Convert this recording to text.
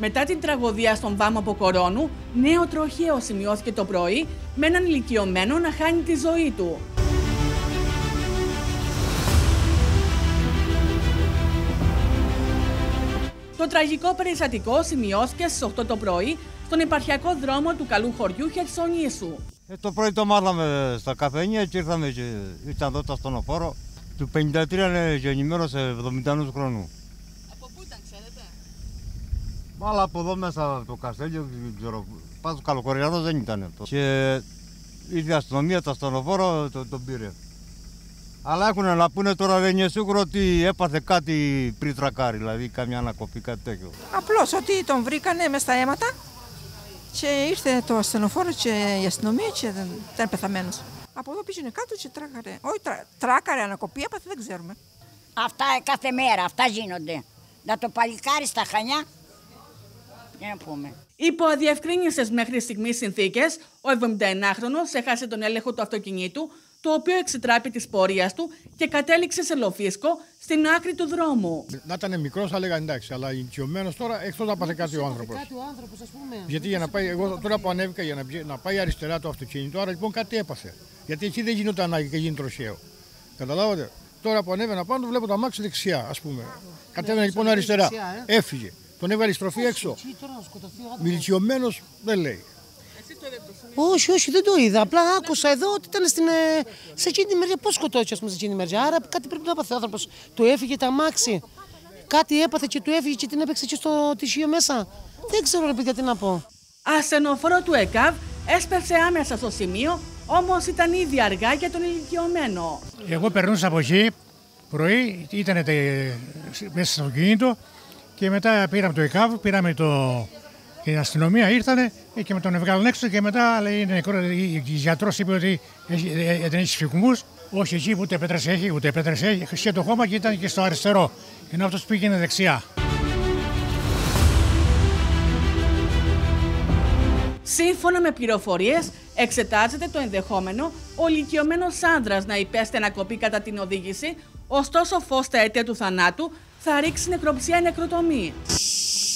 Μετά την τραγωδία στον Βάμο Αποκορώνου, νέο τροχαίο σημειώθηκε το πρωί με έναν ηλικιωμένο να χάνει τη ζωή του. Το τραγικό περιστατικό σημειώθηκε στις 8 το πρωί στον επαρχιακό δρόμο του Καλού Χωριού Χερσονήσου. Το πρωί το μάθαμε στα καφενεία και ήρθαμε και ήταν εδώ το ασθενοφόρο. Του 53 είναι γεννημένος 70 χρόνου. Από πού ήταν, ξέρετε? Αλλά από εδώ μέσα από το Καστέλιο, δεν ξέρω, πάντως καλοκαιριανός δεν ήταν. Και ήρθε η αστυνομία, το ασθενοφόρο τον πήρε. Αλλά έχουν να πούνε τώρα, δεν είναι σίγουρο ότι έπαθε κάτι πριν τρακάρει, δηλαδή καμιά ανακοπή, κάτι τέτοιο. Απλώς ότι τον βρήκανε μες στα αίματα και ήρθε το ασθενοφόρο και η αστυνομία και ήταν πεθαμένος. Από εδώ πήγαινε κάτω και τράκαρε. Όχι τράκαρε, ανακοπή έπαθε, δεν ξέρουμε. Αυτά κάθε μέρα, αυτά γίνονται. Να το παλικάρι στα Χανιά, για να πούμε. Υπό αδιευκρίνιστες μέχρι στιγμής συνθήκες, ο 71χρονος έχασε τον έλεγχο του αυτοκινήτου, το οποίο εξετράπη της πορείας του και κατέληξε σε λοφίσκο στην άκρη του δρόμου. Να ήταν μικρός, θα λέγανε εντάξει, αλλά ηλικιωμένος τώρα, εκτός να πάθει κάτι ο άνθρωπος. Γιατί για να πάει, εγώ τώρα που ανέβηκα για να πάει αριστερά το αυτοκίνητο, άρα λοιπόν κάτι έπαθε. Γιατί εκεί δεν γινόταν ανάγκη και γίνει τροχαίο. Καταλάβατε. Τώρα που ανέβαινα πάνω, βλέπω το αμάξι δεξιά, ας πούμε. Κατέβαινε λοιπόν αριστερά. Έφυγε. Τον έβαλε στροφή έξω. Ηλικιωμένος δεν λέει. Όχι, όχι, δεν το είδα. Απλά άκουσα εδώ ότι ήταν σε εκείνη τη μεριά. Πώς σκοτώθηκε, σε εκείνη τη μεριά. Άρα κάτι πρέπει να έπαθε ο άνθρωπος. Του έφυγε τα αμάξι. Κάτι έπαθε και του έφυγε και την έπαιξε και στο τυχείο μέσα. Δεν ξέρω, ρε παιδιά, τι να πω. Ασθενοφόρο του ΕΚΑΒ έσπευσε άμεσα στο σημείο, όμως ήταν ήδη αργά για τον ηλικιωμένο. Εγώ περνούσα από εκεί πρωί, ήταν μέσα στο αυτοκίνητο και μετά πήραμε το ΕΚΑΒ, πήραμε η αστυνομία, ήρθανε και με τον έβγαλαν έξω και μετά λέει, η γιατρός είπε ότι δεν έχει σφυγμούς. Όχι εκεί, ούτε πέτρες έχει, ούτε πέτρες έχει. Είχε το χώμα και ήταν και στο αριστερό, ενώ αυτός πήγαινε δεξιά. Σύμφωνα με πληροφορίες, εξετάζεται το ενδεχόμενο ο ηλικιωμένος άνδρας να υπέστη ανακοπή κατά την οδήγηση, ωστόσο φως στα αίτια του θανάτου θα ρίξει νεκροψία νεκροτομή.